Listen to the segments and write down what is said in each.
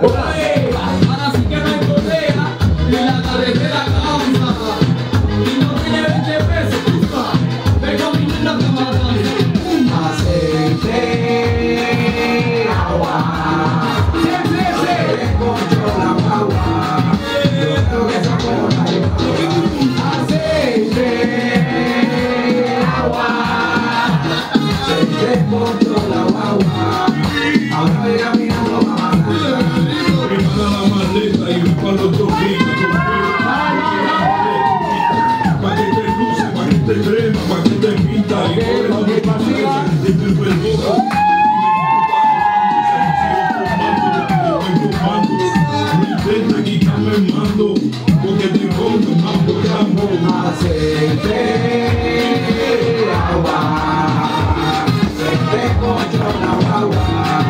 Ahora sí que no hay correa y la carretera causa. Y no tiene 20 pesos, puta. Vengo mi linda camarada. Aceite, agua. Se controla agua. Yo creo que esa cosa aceite, agua. Se controla agua. Ahora voy caminando mamá. Prepara la maleta y cuando tú para que te luce, para que te crema, para que te pinta y por eso te pasa y te perdido. Aquí estamos en mando, porque te pongo más por aceite, agua, se te controla agua.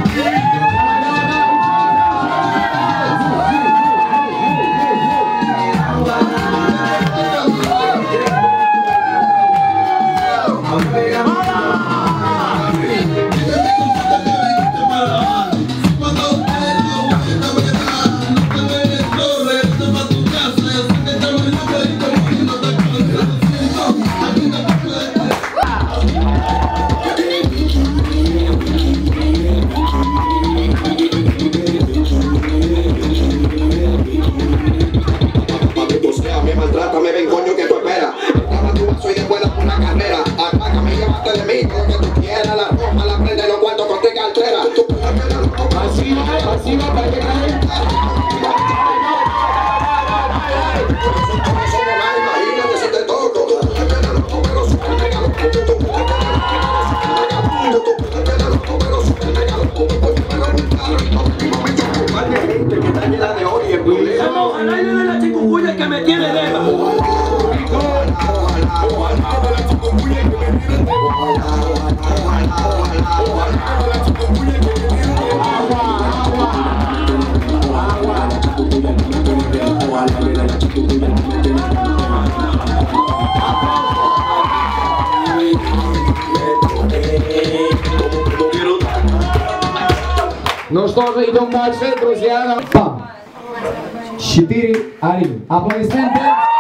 Maltrátame, ven coño que tú esperas. Dame tu vaso y después dame una carrera. Apágame, llévate de mí, todo lo que tú quieras. La ropa, la prenda y los cuartos con tu cartera. Pasiva, para que cae. Imagínate si te toco. Gente que está llena de odio y el problema. A nadie de la chikungunya que me tiene deba. Ну что же, идем дальше, друзья. 4-1. Аплодисменты.